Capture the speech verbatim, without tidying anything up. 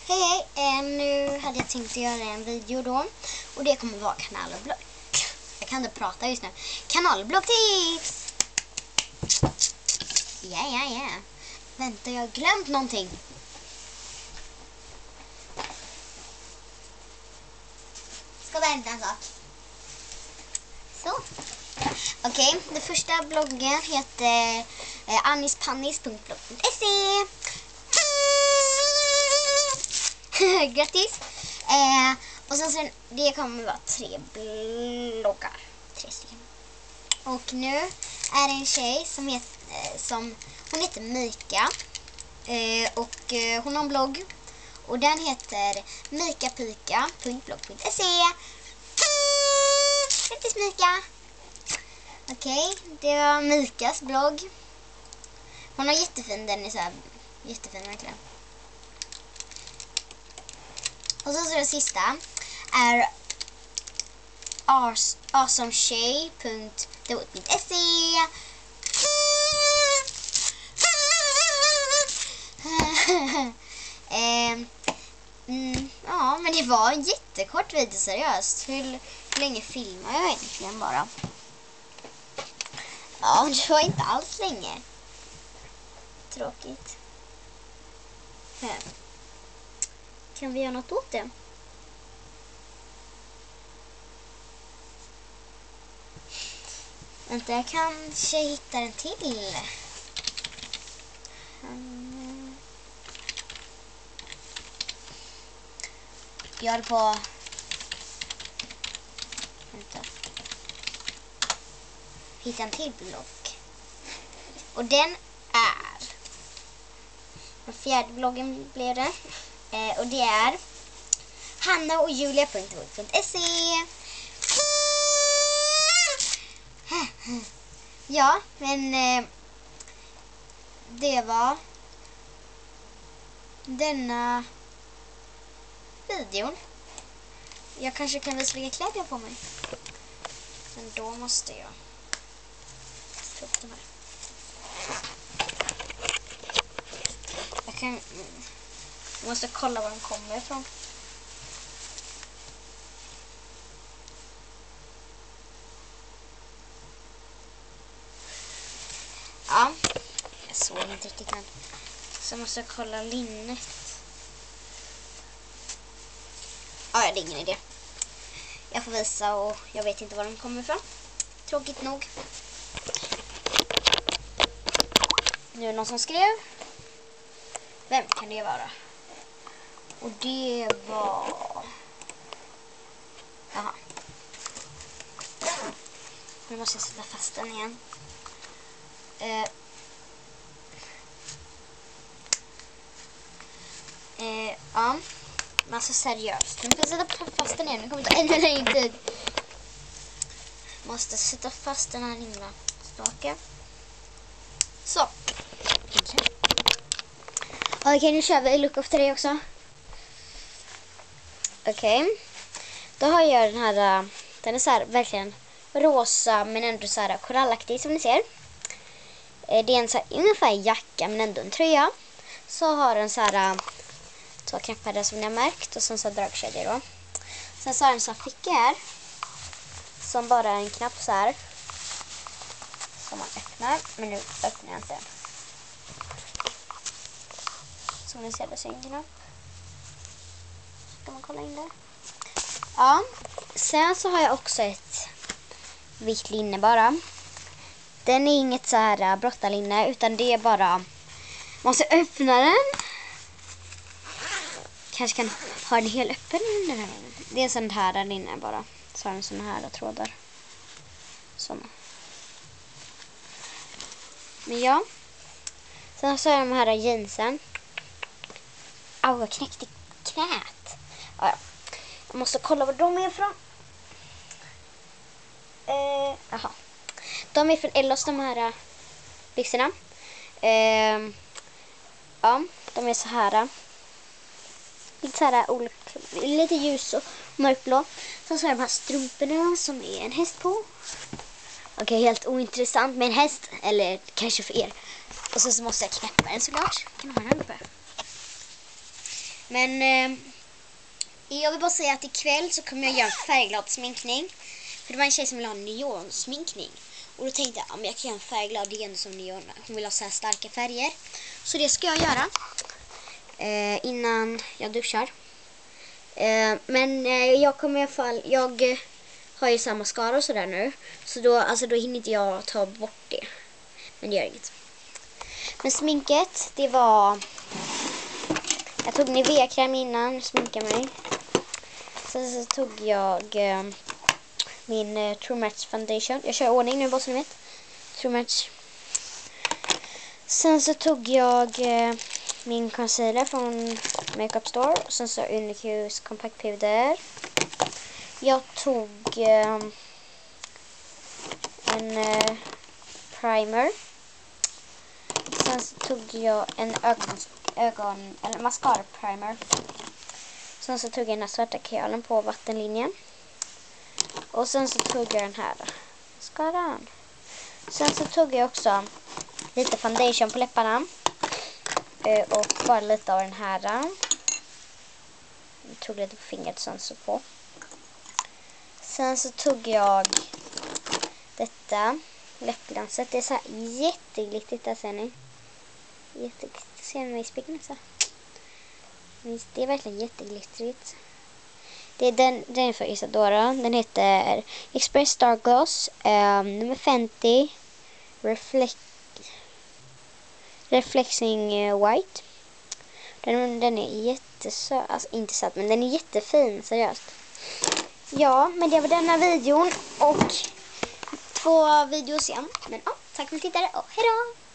Hej, eh, nu hade jag tänkt att göra en video då. Och det kommer vara kanalblogg. Jag kan inte prata just nu. Kanalbloggtips! Ja, ja, ja. Vänta, jag har glömt någonting. Ska vänta en sak. Så. Okej, okay, den första bloggen heter eh, annispannis punkt blogg punkt se. Grattis! Eh, och sen så det kommer vara tre bloggar. Tre stycken. Och nu är det en tjej som heter, eh, som, hon heter Mika. Eh, och eh, hon har en blogg. Och den heter mikapika punkt blogg punkt se. Grattis Mika! Okej, okay, det var Mikas blogg. Hon har jättefin, den är så här jättefin verkligen. Och så, så det sista är awesomeshay punkt se. eh, mm, ja, men det var en jättekort video, seriöst. Hur, hur länge filmar jag egentligen bara? Ja, det var inte alls länge. Tråkigt. Här. Kan vi göra något åt det? Vänta, jag kanske hittar en till. Mm. Jag håller på... Vänta. Hitta en till blogg. Och den är... Den fjärde bloggen blev det. Eh, och det är hanna och julia punkt blogg punkt se. Ja, men eh, det var denna videon. Jag kanske kan visa vilka kläder jag på mig. Men då måste jag ta upp de här. Jag kan... Jag måste kolla var de kommer ifrån. Ja, jag såg inte riktigt än. Så jag måste kolla linnet. Ja, det är ingen idé. Jag får visa och jag vet inte var de kommer ifrån. Tråkigt nog. Nu är det någon som skrev. Vem kan det vara? Och det var... Jaha. Nu måste jag sätta fast den igen. Eh. Eh, ja. Men alltså seriöst. Nu måste jag sätta fast den igen. Nu kommer det ta ännu längre tid. Måste sätta fast den här lilla staken. Så. Okej, okay, nu kör vi look efter det också. Okej. Okay. Då har jag den här, uh, den är så här verkligen rosa men ändå så här korallaktig som ni ser. Eh, det är en så här ungefär jacka men ändå en tröja. Så har den så här uh, två knappar där som ni har märkt och sen så dragkedjor då. Sen så har den så här ficka här som bara är en knapp så här som man öppnar, men nu öppnar jag inte. Som ni ser, det är en knapp. Ska man kolla in där? Ja, sen så har jag också ett vitt linne bara. Den är inget så här brottarlinne utan det är bara, måste öppna den. Kanske kan ha den helt öppen. Det är en sån här linne bara. Så har den såna här trådar. Såna. Men ja. Sen så har jag de här jeansen. Au, jag knäckte knät. Ja, ja. Jag måste kolla var de är ifrån. Eh, aha. De är från Ellos, de här byxorna. Eh, ja, de är så här. Lite så här olika, lite ljus och mörkblå. Sen så har jag de här strumporna som är en häst på. Okej, okay, helt ointressant med en häst. Eller kanske för er. Och så, så måste jag knäppa den såklart. Kan ha den uppe. Men eh, jag vill bara säga att ikväll så kommer jag göra en färgglad sminkning. För det var en tjej som ville ha neonsminkning. Och då tänkte jag, ja, men jag kan göra en färgglad igen som neon. Hon vill ha så här starka färger. Så det ska jag göra eh, innan jag duschar. Eh, men eh, jag kommer i alla fall, jag eh, har ju samma mascara och sådär nu. Så då, alltså, då hinner inte jag ta bort det. Men det gör inget. Men sminket, det var... Jag tog Nivea-kräm innan, sminkade mig. Sen så tog jag eh, min eh, True Match Foundation. Jag kör ordning nu bara så ni vet. True Match. Sen så tog jag eh, min concealer från Makeup Store. Sen så Unicus Compact Powder. Jag tog eh, en eh, primer. Sen så tog jag en ögon, ögon eller mascara primer. Sen så tog jag den här svarta kjolen på vattenlinjen. Och sen så tog jag den här mascaran. Sen så tog jag också lite foundation på läpparna. Och bara lite av den här. Jag tog lite på fingret sen så på. Sen så tog jag detta läppglanset. Det är så här jätteglittigt, där ser ni. Jätteglittigt. Ser ni i spegeln så? Det är verkligen jätteglittrigt. Det är den, den är för Isadora. Den heter Express Star Gloss um, nummer femtio Reflect Reflexing uh, White. Den, den är jättesöt. Alltså inte söt, men den är jättefin, seriöst. Ja, men det var denna videon och två videos igen. Men ja, tack för att ni tittade och hejdå!